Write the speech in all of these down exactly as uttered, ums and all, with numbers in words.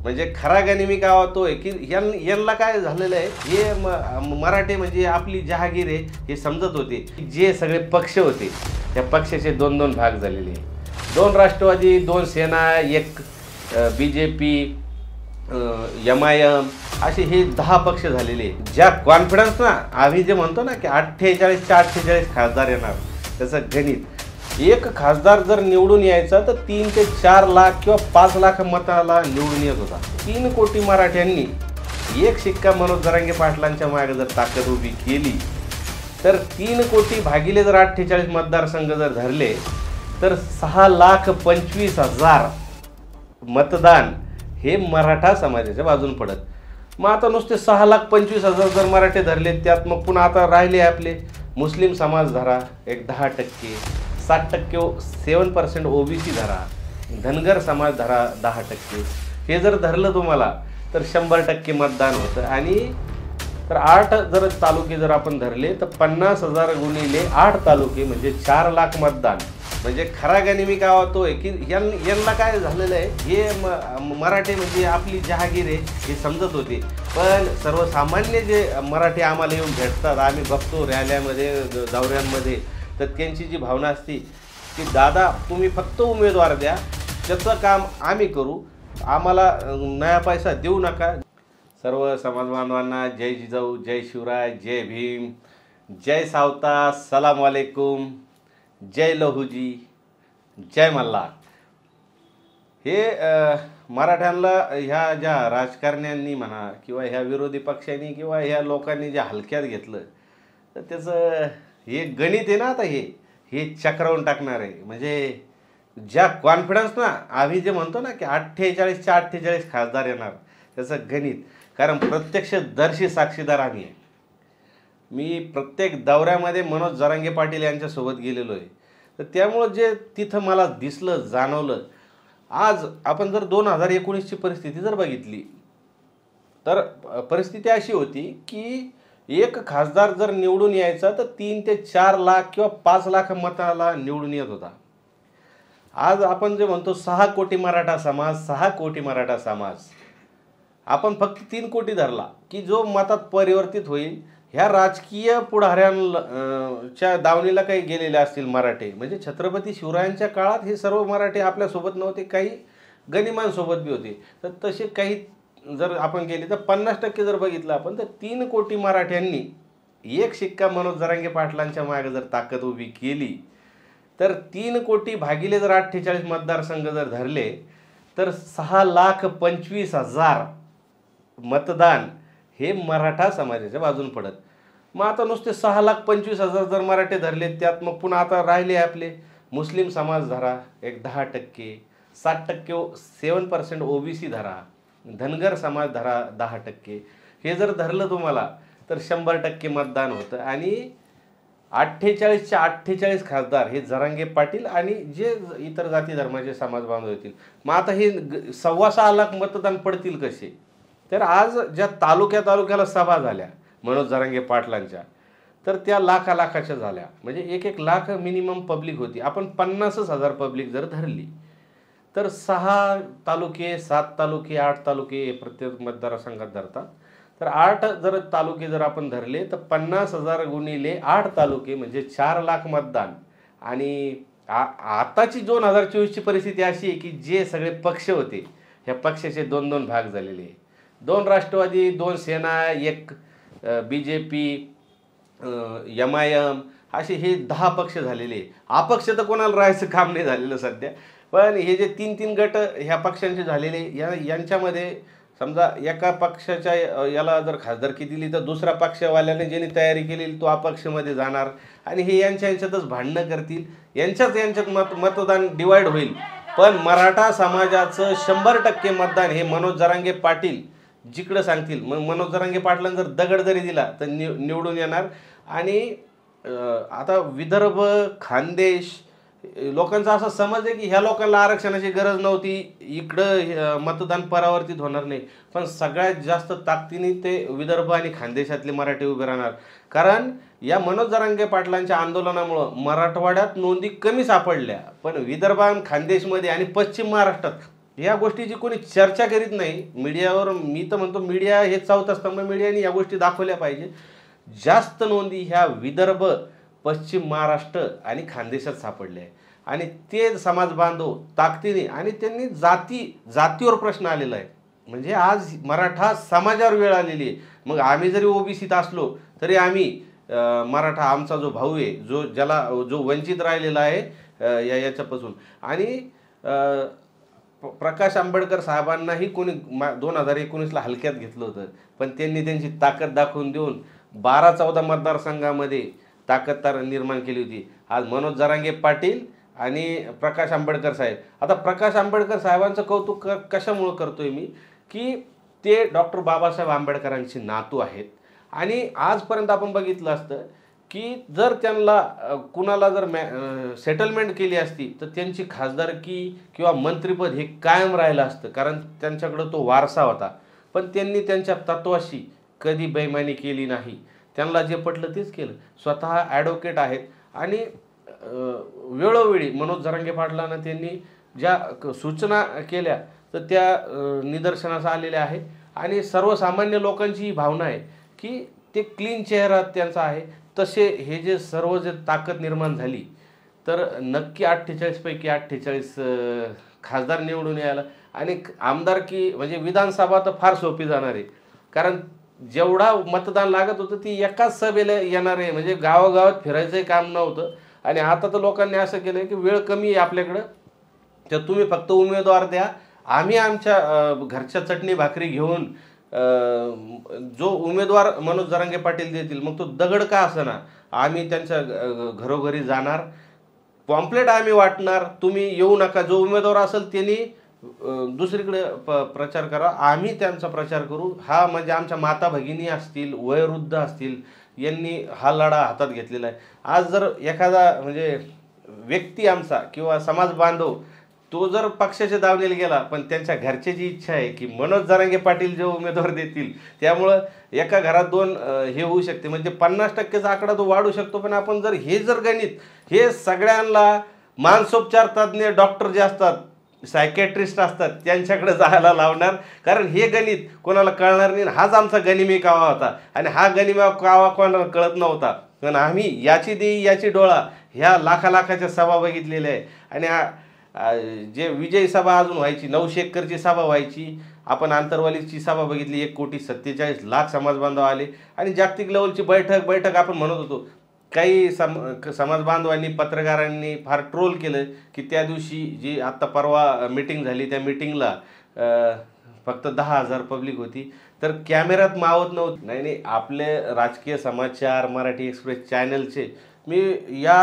म्हणजे खरा गनिमी का होतो आहे की यां- यांना काय झालेलं आहे, हे म- मराठे म्हणजे आपली जहागीर आहे हे समजत होते. जे सगळे पक्ष होते त्या पक्षाचे दोन दोन भाग झालेले आहे. दोन राष्ट्रवादी, दोन सेना, एक B J P, M I am, असे हे दहा पक्ष झालेले आहेत. ज्या कॉन्फिडन्स ना आम्ही जे म्हणतो ना की अठ्ठेचाळीसच्या अठ्ठेचाळीस खासदार येणार, त्याचं गणित एक खासदार जर निवडून यायचा तर तीन ते चार लाख किंवा पाच लाख मताला निवडून येत होता. तीन कोटी मराठ्यांनी एक शिक्का मनोज जरांगे पाटलांच्या मागे जर ताकद उभी केली तर तीन कोटी भागिले जर अठ्ठेचाळीस मतदारसंघ जर धरले तर सहा लाख पंचवीस हजार मतदान हे मराठा समाजाच्या बाजून पडत. मग आता नुसते सहा लाख पंचवीस हजार जर मराठे धरले, त्यात मग पुन्हा आता राहिले आपले मुस्लिम समाज धरा एक दहा टक्के, साठ टक्के सेवन पर्सेंट ओबीसी धरा, धनगर समाज धरा दहा टक्के, हे जर धरलं तुम्हाला तर शंभर टक्के मतदान होतं. आणि तर आठ जर तालुके जर आपण धरले तर पन्नास हजार गुणिले आठ तालुके म्हणजे चार लाख मतदान. म्हणजे खरा गनिमी का होतो आहे की यां- यांना काय झालेलं आहे, हे म- मराठे म्हणजे आपली जहागीर आहे हे समजत होते. पण सर्वसामान्य जे मराठी आम्हाला येऊन भेटतात, आम्ही बघतो रॅल्यामध्ये दौऱ्यांमध्ये, तर त्यांची जी भावना असते की दादा तुम्ही फक्त उमेदवार द्या, त्याचं काम आम्ही करू, आम्हाला नया पैसा देऊ नका. सर्व समाज बांधवांना जय जिजाऊ, जय शिवराय, जय भीम, जय सावता, सलाम वालेकुम, जय लहूजी, जय मल्हार. हे मराठ्यांना ह्या ज्या राजकारण्यांनी म्हणा किंवा ह्या विरोधी पक्षांनी किंवा ह्या लोकांनी जे हलक्यात घेतलं तर त्याचं हे गणित आहे ना, आता हे हे चक्रावून टाकणार आहे. म्हणजे ज्या कॉन्फिडन्स ना आम्ही जे म्हणतो ना की अठ्ठेचाळीसच्या अठ्ठेचाळीस खासदार येणार, त्याचं गणित. कारण प्रत्यक्षदर्शी साक्षीदार आम्ही आहे. मी प्रत्येक दौऱ्यामध्ये मनोज जरांगे पाटील यांच्यासोबत गेलेलो आहे. तर त्यामुळं जे तिथं मला दिसलं, जाणवलं, आज आपण जर दोन हजार एकोणीसची परिस्थिती जर बघितली तर परिस्थिती अशी होती की एक खासदार जर निवडून यायचा तर तीन ते चार लाख किंवा पाच लाख मताला निवडून येत होता. आज आपण जे म्हणतो सहा कोटी मराठा समाज, सहा कोटी मराठा समाज, आपण फक्त तीन कोटी धरला की जो मतात परिवर्तित होईल. ह्या राजकीय पुढाऱ्यांच्या दावणीला काही गेलेले असतील मराठे. म्हणजे छत्रपती शिवरायांच्या काळात हे सर्व मराठे आपल्यासोबत नव्हते, काही गनिमांसोबत बी होते. तर तसे काही जर आपण गेले तर पन्नास टक्के जर बघितलं आपण तर तीन कोटी मराठ्यांनी एक शिक्का मनोज जरांगे पाटलांच्या मागे जर ताकद उभी केली तर तीन कोटी भागिले जर अठ्ठेचाळीस मतदारसंघ जर धरले तर सहा लाख पंचवीस हजार मतदान हे मराठा समाजाच्या बाजून पडत. मग आता नुसते सहा लाख पंचवीस हजार जर मराठे धरले, त्यात मग पुन्हा आता राहिले आपले मुस्लिम समाज धरा एक दहा टक्के, साठ टक्के सेवन पर्सेंट ओबीसी धरा, धनगर समाज धरा दहा टक्के, हे जर धरलं तुम्हाला तर शंभर टक्के मतदान होतं. आणि अठ्ठेचाळीसच्या अठ्ठेचाळीस खासदार हे जरांगे पाटील आणि जे इतर जाती धर्माचे समाज बांधव येतील. मग आता हे सव्वा सहा लाख मतदान पडतील कसे? तर आज ज्या तालुक्या तालुक्याला सभा झाल्या मनोज जरांगे पाटलांच्या, तर त्या लाखा लाखाच्या झाल्या. म्हणजे एक एक लाख मिनिमम पब्लिक होती. आपण पन्नासच हजार पब्लिक जर धरली तर सहा तालुके, सात तालुके, आठ तालुके प्रत्येक मतदारसंघात धरतात. तर आठ जर तालुके जर आपण धरले तर पन्नास हजार गुणिले आठ तालुके म्हणजे चार लाख मतदान. आणि आ आताची दोन हजार चोवीसची परिस्थिती अशी आहे की जे सगळे पक्ष होते ह्या पक्षाचे दोन दोन भाग झालेले आहे. दोन राष्ट्रवादी, दोन सेना, एक B J P, M I am, असे हे दहा पक्ष झालेले. अपक्ष तर कोणाला राहायचं काम नाही झालेलं सध्या. पण हे जे तीन तीन गट ह्या पक्षांचे झालेले, या यांच्यामध्ये समजा एका पक्षाच्या याला जर खासदारकी दिली तर दुसऱ्या पक्षवाल्याने ज्यांनी तयारी केलेली तो अपक्षमध्ये जाणार आणि हे यांच्या यांच्यातच भांडणं करतील. यांच्याच यांच्यात मत मतदान डिवाईड होईल. पण मराठा समाजाचं शंभर टक्के मतदान हे मनोज जरांगे पाटील जिकडं सांगतील. मग मनोज जरांगे पाटलांना जर दगड जरी दिला तर निव निवडून येणार. आणि आता विदर्भ, खानदेश लोकांचा असा समज आहे की ह्या लोकांना आरक्षणाची गरज नव्हती, इकडं मतदान परावर्तित होणार नाही. पण सगळ्यात जास्त ताकदीने ते विदर्भ आणि खानदेशातले मराठी उभे राहणार. कारण या मनोज जरांगे पाटलांच्या आंदोलनामुळं मराठवाड्यात नोंदी कमी सापडल्या, पण विदर्भ आणि खानदेशमध्ये आणि पश्चिम महाराष्ट्रात या गोष्टीची कोणी चर्चा करीत नाही मीडियावर. मी तर म्हणतो मीडिया हे चौथा स्तंभ, मीडियाने या गोष्टी दाखवल्या पाहिजे. जास्त नोंदी ह्या विदर्भ, पश्चिम महाराष्ट्र आणि खानदेशात सापडले आहे आणि ते समाज बांधव ताकदीने, आणि त्यांनी जाती जातीवर प्रश्न आलेला आहे. म्हणजे आज मराठा समाजावर वेळ आलेली आहे. मग आम्ही जरी ओबीसीत असलो तरी आम्ही मराठा, आमचा जो भाऊ आहे, जो ज्याला जो वंचित राहिलेला आहे या याच्यापासून, आणि प्रकाश आंबेडकर साहेबांनाही कोणी दोन हजार एकोणीसला हलक्यात घेतलं होतं, पण त्यांनी त्यांची ताकद दाखवून देऊन बारा चौदा मतदारसंघामध्ये ताकद निर्माण केली होती. आज मनोज जरांगे पाटील आणि प्रकाश आंबेडकर साहेब. आता प्रकाश आंबेडकर साहेबांचं कौतुक क कशामुळं करतोय मी, की ते डॉक्टर बाबासाहेब आंबेडकरांचे नातू आहेत. आणि आजपर्यंत आपण बघितलं असतं की जर त्यांना कुणाला जर मॅ सेटलमेंट केली असती तर त्यांची खासदारकी किंवा मंत्रिपद हे कायम राहिलं असतं, कारण त्यांच्याकडं तो वारसा होता. पण त्यांनी त्यांच्या तत्वाशी कधी बेईमानी केली नाही. त्यांना जे पटलं तेच केलं. स्वतः ॲडव्होकेट आहेत आणि वेळोवेळी मनोज जरांगे पाटलांना त्यांनी ज्या सूचना केल्या तर त्या निदर्शनास आलेल्या आहे. आणि सर्वसामान्य लोकांची ही भावना आहे की ते क्लीन चेहरा त्यांचा आहे. तसे हे जे सर्व जे ताकद निर्माण झाली तर नक्की अठ्ठेचाळीसपैकी अठ्ठेचाळीस खासदार निवडून यायला, आणि आमदारकी म्हणजे विधानसभा तर फार सोपी जाणार आहे, कारण जेवढा मतदान लागत होतं ती एकाच सभेला येणार आहे. म्हणजे गावागावात फिरायचंही काम नव्हतं. आणि आता तर लोकांनी असं केलं आहे की वेळ कमी आहे आपल्याकडं, तर तुम्ही फक्त उमेदवार द्या, आम्ही आमच्या घरच्या चटणी भाकरी घेऊन जो उमेदवार मनोज जरांगे पाटील देतील, मग तो दगड का असना, आम्ही त्यांच्या घरोघरी जाणार, पॉम्पलेट आम्ही वाटणार, तुम्ही येऊ नका. जो उमेदवार असेल त्यांनी दुसरीकडे प प्रचार करा, आम्ही त्यांचा प्रचार करू. हा म्हणजे आमच्या माता भगिनी असतील, वयोवृद्ध असतील, यांनी हा लढा हातात घेतलेला आहे. आज जर एखादा म्हणजे व्यक्ती आमचा किंवा समाज बांधव तो जर पक्षाच्या दावणीला गेला, पण त्यांच्या घरच्याची इच्छा आहे की मनोज जरांगे पाटील जे उमेदवार देतील, त्यामुळं एका घरात दोन हे होऊ शकते, म्हणजे पन्नास टक्केचा आकडा तो वाढू शकतो. पण आपण जर हे जर गणित हे सगळ्यांना मानसोपचार तज्ज्ञ डॉक्टर जे असतात, सायकॅट्रिस्ट असतात, त्यांच्याकडे जायला लावणार, कारण हे गणित कोणाला कळणार नाही. हाच आमचा गनिमी कावा होता आणि हा गनिमी कावा कोणाला कळत नव्हता, पण आम्ही याची देई याची डोळा ह्या लाखा लाखाच्या सभा बघितलेल्या आहे. आणि जे विजयी सभा अजून व्हायची, नऊशे एकरची सभा व्हायची, आपण आंतरवालीची सभा बघितली, एक कोटी सत्तेचाळीस लाख समाज बांधव आले. आणि जागतिक लेवलची बैठक बैठक आपण म्हणत होतो. काही सम समाज बांधवांनी पत्रकारांनी फार ट्रोल केलं की त्या दिवशी जी आत्ता परवा मीटिंग झाली त्या मीटिंगला फक्त दहा हजार पब्लिक होती, तर कॅमेऱ्यात मावत नव्हती. नाही नाही, आपले राजकीय समाचार मराठी एक्सप्रेस चॅनलचे मी या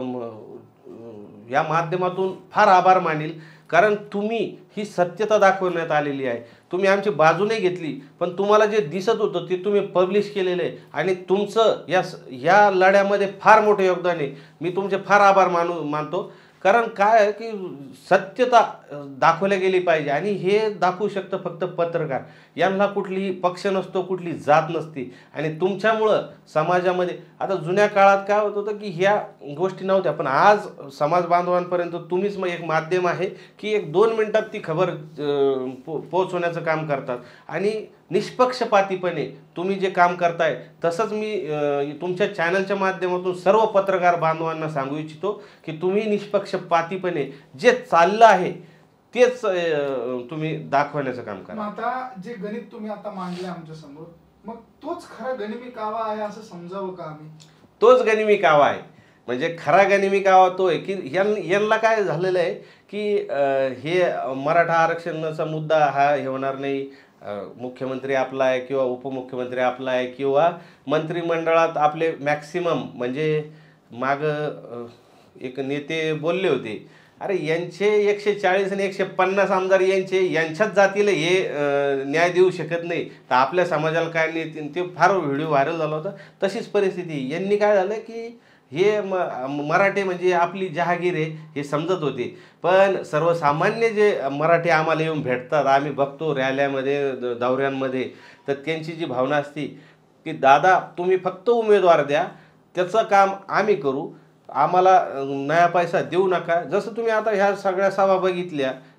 या माध्यमातून फार आभार मानेल, कारण तुम्ही ही सत्यता दाखवण्यात आलेली आहे. तुम्ही आमची बाजू नाही घेतली, पण तुम्हाला जे दिसत होतं ते तुम्ही पब्लिश केलेलं आहे आणि तुमचं या या लढ्यामध्ये फार मोठं योगदान आहे. मी तुमचे फार आभार मानू मानतो, कारण काय आहे की सत्यता दाखवल्या गेली पाहिजे आणि हे दाखवू शकतं फक्त पत्रकार. यांना कुठलीही पक्ष नसतो, कुठली जात नसते. आणि तुमच्यामुळं समाजामध्ये आता जुन्या काळात काय होत होतं की ह्या गोष्टी नव्हत्या, पण आज समाज बांधवांपर्यंत तुम्हीच मग एक माध्यम आहे की एक दोन मिनिटात ती खबर पो पोहोचवण्याचं काम करतात. आणि निष्पक्षपातीपणे तुम्ही जे काम करताय तसंच मी तुमच्या चॅनलच्या माध्यमातून सर्व पत्रकार बांधवांना सांगू इच्छितो की तुम्ही निष्पक्षपातीपणे जे चाललं आहे तेच तुम्ही दाखवण्याचं काम करा. आता जे गणित तुम्ही आता मांडले आमच्या समोर, मग तोच खरा गनिमी कावा आहे असं समजावं का आम्ही? तोच गनिमी कावा आहे. म्हणजे खरा गनिमी कावा तो आहे की यांना काय झालेलं आहे की हे मराठा आरक्षणाचा मुद्दा हा हे होणार नाही, मुख्यमंत्री आपला आहे किंवा उपमुख्यमंत्री आपला आहे किंवा मंत्रिमंडळात आपले मॅक्सिमम म्हणजे माग एक नेते बोलले होते, अरे यांचे एकशे चाळीस आणि एकशे पन्नास आमदार यांचे यांच्याच जातीला हे न्याय देऊ शकत नाही, तर आपल्या समाजाला काय नाही. ते फार व्हिडिओ व्हायरल झाला होता. तशीच परिस्थिती यांनी काय झालं की हे म मराठे म्हणजे आपली जहागीर आहे हे समजत होते, पण सर्वसामान्य जे मराठी आम्हाला येऊन भेटतात, आम्ही बघतो रॅल्यामध्ये दौऱ्यांमध्ये, तर त्यांची जी भावना असते की दादा तुम्ही फक्त उमेदवार द्या, त्याचं काम आम्ही करू, आम्हाला नया पैसा देऊ नका. जसं तुम्ही आता ह्या सगळ्या सभा बघितल्या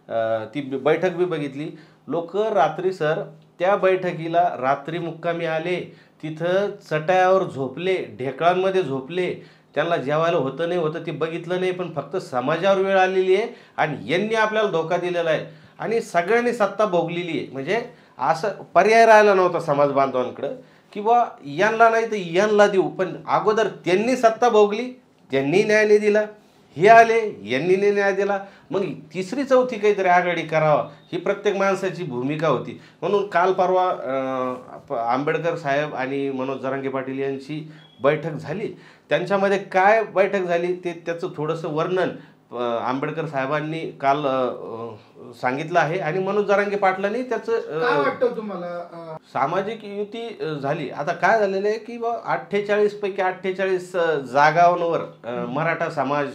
अं, ती बैठक बी बघितली. लोक रात्री सर त्या बैठकीला रात्री मुक्कामी आले, तिथं चटायावर झोपले, ढेकळांमध्ये झोपले, त्यांना जेवायला होतं नाही होतं ते बघितलं नाही, पण फक्त समाजावर वेळ आलेली आहे आणि यांनी आपल्याला धोका दिलेला आहे आणि सगळ्यांनी सत्ता भोगलेली आहे. म्हणजे असं पर्याय राहिला नव्हता समाज बांधवांकडं की बा यांना नाही तर यांना देऊ, पण अगोदर त्यांनी सत्ता भोगली, त्यांनी न्याय नाही दिला, हे आले यांनी नाही न्याय दिला, मग तिसरी चौथी काहीतरी आघाडी करावा ही प्रत्येक माणसाची भूमिका होती. म्हणून काल परवा अं, आंबेडकर साहेब आणि मनोज जरांगे पाटील यांची बैठक झाली. त्यांच्यामध्ये काय बैठक झाली ते त्याचं थोडंसं वर्णन अं, आंबेडकर साहेबांनी काल अं, सांगितलं आहे आणि मनोज जरांगे पाटलांनी त्याचं काय अं, वाटतं तुम्हाला अं, सामाजिक युती अ, झाली. आता काय झालेलं आहे की बा अठ्ठेचाळीस पैकी अठ्ठेचाळीस जागांवर अ, मराठा समाज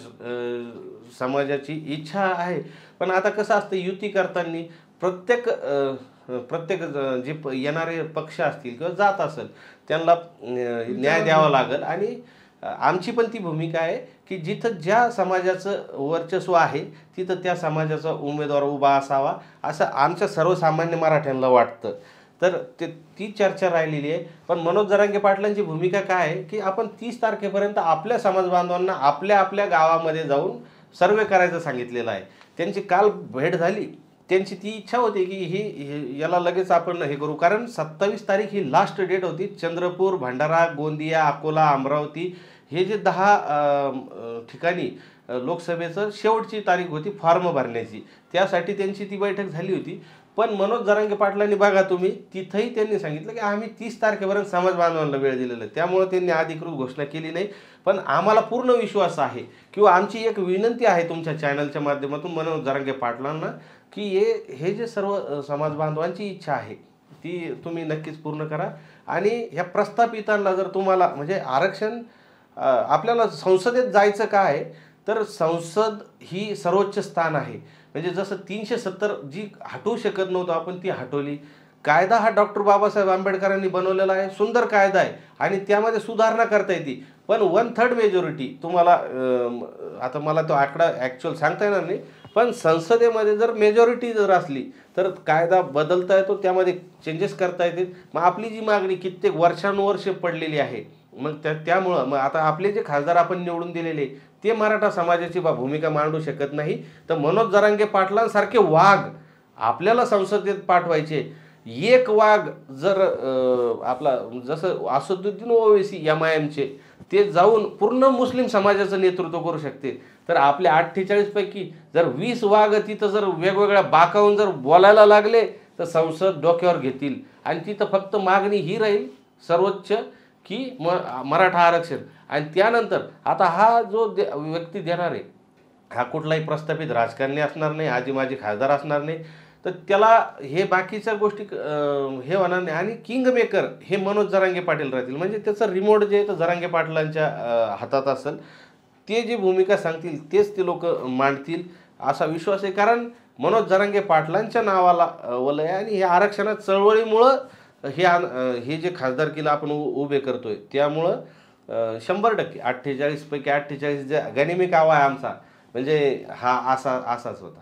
अ, समाजाची इच्छा आहे. पण आता कसं असतं युती करताना प्रत्येक अ, प्रत्येक ज- जे प- येणारे पक्ष असतील किंवा जात असेल त्यांना अ, न्याय द्यावा लागेल आणि अ, आमची पण ती भूमिका आहे की जिथं ज्या समाजाचं वर्चस्व आहे तिथं त्या समाजाचा उमेदवार उभा असावा असं आमच्या सर्वसामान्य मराठ्यांना वाटतं. तर ते ती चर्चा राहिलेली आहे. पण मनोज जरांगे पाटलांची भूमिका काय आहे की आपण तीस तारखेपर्यंत आपल्या समाज बांधवांना आपल्या आपल्या गावामध्ये जाऊन सर्वे करायचं सांगितलेलं आहे. त्यांची काल भेट झाली. त्यांची ती इच्छा होती की ही ही- याला लगेच आपण हे करू, कारण सत्तावीस तारीख ही लास्ट डेट होती. चंद्रपूर, भंडारा, गोंदिया, अकोला, अमरावती हे जे दहा अ, अ, ठिकाणी अ, लोकसभेचं शेवटची तारीख होती फॉर्म भरण्याची. त्यासाठी त्यांची ती बैठक झाली होती. पण मनोज जरांगे पाटलांनी बघा तुम्ही तिथंही त्यांनी सांगितलं की आम्ही तीस तारखेपर्यंत समाज बांधवांना वेळ दिलेला आहे, त्यामुळे त्यांनी अधिकृत घोषणा केली नाही. पण आम्हाला पूर्ण विश्वास आहे किंवा आमची एक विनंती आहे तुमच्या चॅनलच्या माध्यमातून मनोज जरांगे पाटलांना की हे हे जे सर्व अ, समाज बांधवांची इच्छा आहे ती तुम्ही नक्कीच पूर्ण करा. आणि ह्या प्रस्थापितांना जर तुम्हाला म्हणजे आरक्षण अ, आपल्याला संसदेत जायचं काय आहे तर संसद ही सर्वोच्च स्थान आहे. म्हणजे जसं तीनशे सत्तर जी हटवू शकत नव्हतो आपण ती हटवली. कायदा हा डॉक्टर बाबासाहेब आंबेडकरांनी बनवलेला आहे, सुंदर कायदा आहे आणि त्यामध्ये सुधारणा करता येते. पण वन थर्ड मेजॉरिटी तुम्हाला अं, आता मला तो आकडा ॲक्च्युअल सांगता येणार नाही, पण संसदेमध्ये जर मेजॉरिटी जर असली तर कायदा बदलता येतो, त्यामध्ये चेंजेस करता येतील. मग आपली जी मागणी कित्येक वर्षानुवर्षे पडलेली आहे, मग त्या त्यामुळं मग आता आपले जे खासदार आपण निवडून दिलेले ते मराठा समाजाची बा भूमिका मांडू शकत नाही, तर मनोज जरांगे पाटलांसारखे वाघ आपल्याला संसदेत पाठवायचे. एक वाघ जर अं, आपला जसं असदुद्दीन ओवैसी एम आय एमचे ते जाऊन पूर्ण मुस्लिम समाजाचं नेतृत्व करू शकते, तर आपल्या अठ्ठेचाळीस पैकी जर वीस वाघ तिथं जर वेगवेगळ्या बाकावून जर बोलायला लागले तर संसद डोक्यावर घेतील आणि तिथं फक्त मागणी ही राहील सर्वोच्च की म मराठा आरक्षण. आणि त्यानंतर आता हा जो दे व्यक्ती देणार आहे हा कुठलाही प्रस्थापित राजकारणी असणार नाही, आजी माजी खासदार असणार नाही, तर त्याला हे बाकीच्या गोष्टी अं, हे होणार नाही. आणि किंग मेकर हे मनोज जरांगे पाटील राहतील. म्हणजे त्याचं रिमोट जे आहे तर जरांगे पाटलांच्या अं, हातात असेल. ते जी भूमिका सांगतील तेच ते लोक मांडतील असा विश्वास आहे. कारण मनोज जरांगे पाटलांच्या नावाला अं, वलय आहे आणि हे आरक्षणात चळवळीमुळं हे आन- अं, हे जे खासदारकीला आपण उ उभे करतोय त्यामुळं अं, शंभर टक्के अठ्ठेचाळीस पैकी अठ्ठेचाळीस जे गनिमी कावा आहे आमचा, म्हणजे हा असा असाच होता.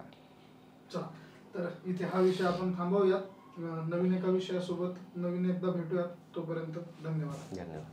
चला तर इथे हा विषय आपण थांबवूयात. अं, नवीन एका विषयासोबत नवीन एकदा भेटूयात. तोपर्यंत धन्यवाद. धन्यवाद.